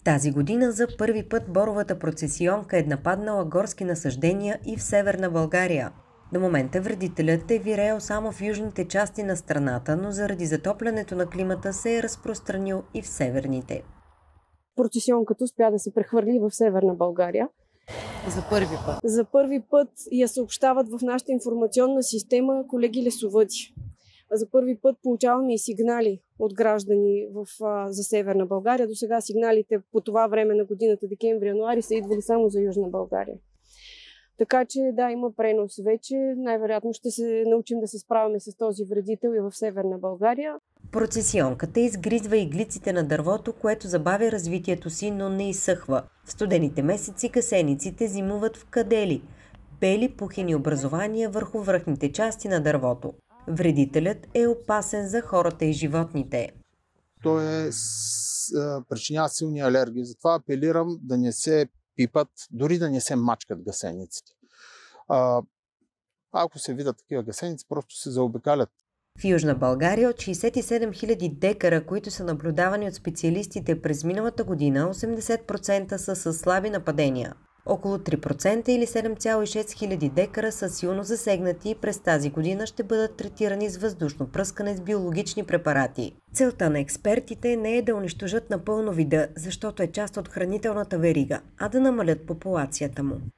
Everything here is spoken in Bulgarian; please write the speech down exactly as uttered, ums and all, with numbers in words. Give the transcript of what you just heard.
Тази година за първи път боровата процесионка е нападнала горски насаждения и в Северна България. До момента вредителят е виреел само в южните части на страната, но заради затоплянето на климата се е разпространил и в северните. Процесионката успя да се прехвърли в Северна България. За първи път? За първи път я съобщават в нашата информационна система колеги лесовъди. За първи път получаваме и сигнали от граждани в, а, за Северна България. До сега сигналите по това време на годината, декември-януари, са идвали само за Южна България. Така че да, има пренос вече. Най-вероятно ще се научим да се справяме с този вредител и в Северна България. Процесионката изгризва иглиците на дървото, което забавя развитието си, но не изсъхва. В студените месеци касениците зимуват в кадели – бели пухени образования върху връхните части на дървото. Вредителят е опасен за хората и животните. Той е, причинява силни алергии, затова апелирам да не се пипат, дори да не се мачкат гасениците. А, ако се видят такива гасеници, просто се заобикалят. В Южна България от шейсет и седем хиляди декара, които са наблюдавани от специалистите през миналата година, осемдесет процента са с слаби нападения. Около три процента или седем цяло и шест хиляди декара са силно засегнати и през тази година ще бъдат третирани с въздушно пръскане с биологични препарати. Целта на експертите не е да унищожат напълно вида, защото е част от хранителната верига, а да намалят популацията му.